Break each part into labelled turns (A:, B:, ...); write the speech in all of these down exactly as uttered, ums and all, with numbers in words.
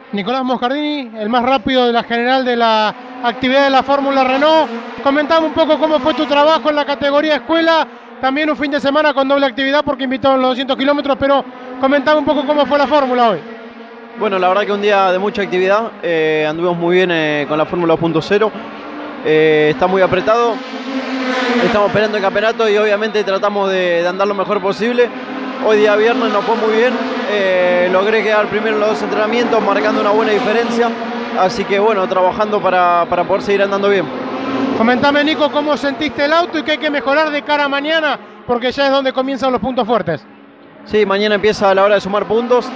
A: Nicolás Moscardini, el más rápido de la general de la actividad de la Fórmula Renault. Comentame un poco cómo fue tu trabajo en la categoría escuela, también un fin de semana con doble actividad porque invitaron los doscientos kilómetros, pero comentame un poco cómo fue la Fórmula hoy.
B: Bueno, la verdad que un día de mucha actividad, eh, anduvimos muy bien eh, con la Fórmula dos punto cero, eh, está muy apretado, estamos peleando el campeonato y obviamente tratamos de, de andar lo mejor posible. Hoy día viernes nos fue muy bien, eh, logré quedar primero en los dos entrenamientos, marcando una buena diferencia, así que bueno, trabajando para, para poder seguir andando bien.
A: Comentame, Nico, cómo sentiste el auto y qué hay que mejorar de cara a mañana, porque ya es donde comienzan los puntos fuertes.
B: Sí, mañana empieza la hora de sumar puntos,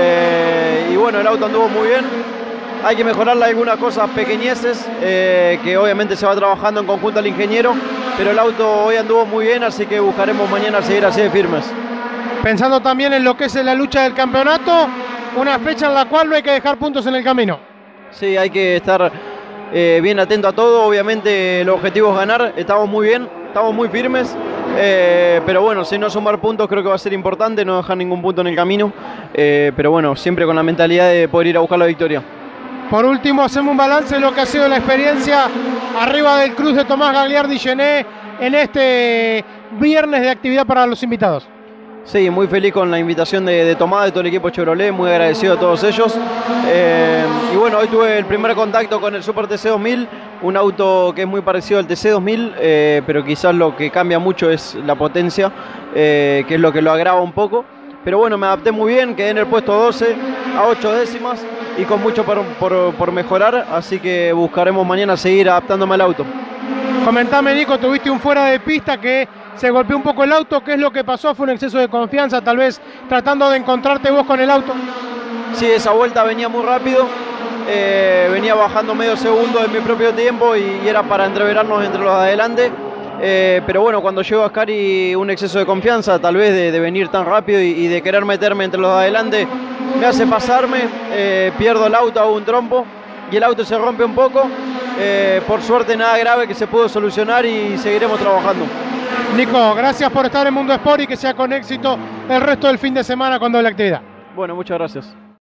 B: eh, y bueno, el auto anduvo muy bien, hay que mejorarle algunas cosas pequeñeces, eh, que obviamente se va trabajando en conjunto al ingeniero, pero el auto hoy anduvo muy bien, así que buscaremos mañana seguir así de firmes.
A: Pensando también en lo que es la lucha del campeonato, una fecha en la cual no hay que dejar puntos en el camino.
B: Sí, hay que estar eh, bien atento a todo, obviamente el objetivo es ganar, estamos muy bien, estamos muy firmes, eh, pero bueno, si no sumar puntos creo que va a ser importante, no dejar ningún punto en el camino, eh, pero bueno, siempre con la mentalidad de poder ir a buscar la victoria.
A: Por último, hacemos un balance de lo que ha sido la experiencia arriba del Cruz de Tomás Gagliardi Gené en este viernes de actividad para los invitados.
B: Sí, muy feliz con la invitación de, de Tomás, de todo el equipo Chevrolet, muy agradecido a todos ellos. Eh, y bueno, hoy tuve el primer contacto con el Super T C dos mil, un auto que es muy parecido al T C dos mil, eh, pero quizás lo que cambia mucho es la potencia, eh, que es lo que lo agrava un poco. Pero bueno, me adapté muy bien, quedé en el puesto doce a ocho décimas y con mucho por, por, por mejorar, así que buscaremos mañana seguir adaptándome al auto.
A: Comentame, Nico, tuviste un fuera de pista que se golpeó un poco el auto, ¿qué es lo que pasó? ¿Fue un exceso de confianza, tal vez tratando de encontrarte vos con el auto?
B: Sí, esa vuelta venía muy rápido, eh, venía bajando medio segundo de mi propio tiempo y, y era para entreverarnos entre los de adelante, eh, pero bueno, cuando llego a Ascari un exceso de confianza, tal vez de, de venir tan rápido y, y de querer meterme entre los de adelante, me hace pasarme, eh, pierdo el auto, hago un trompo y el auto se rompe un poco, eh, por suerte nada grave que se pudo solucionar y seguiremos trabajando.
A: Nico, gracias por estar en Mundo Sport y que sea con éxito el resto del fin de semana con doble actividad.
B: Bueno, muchas gracias.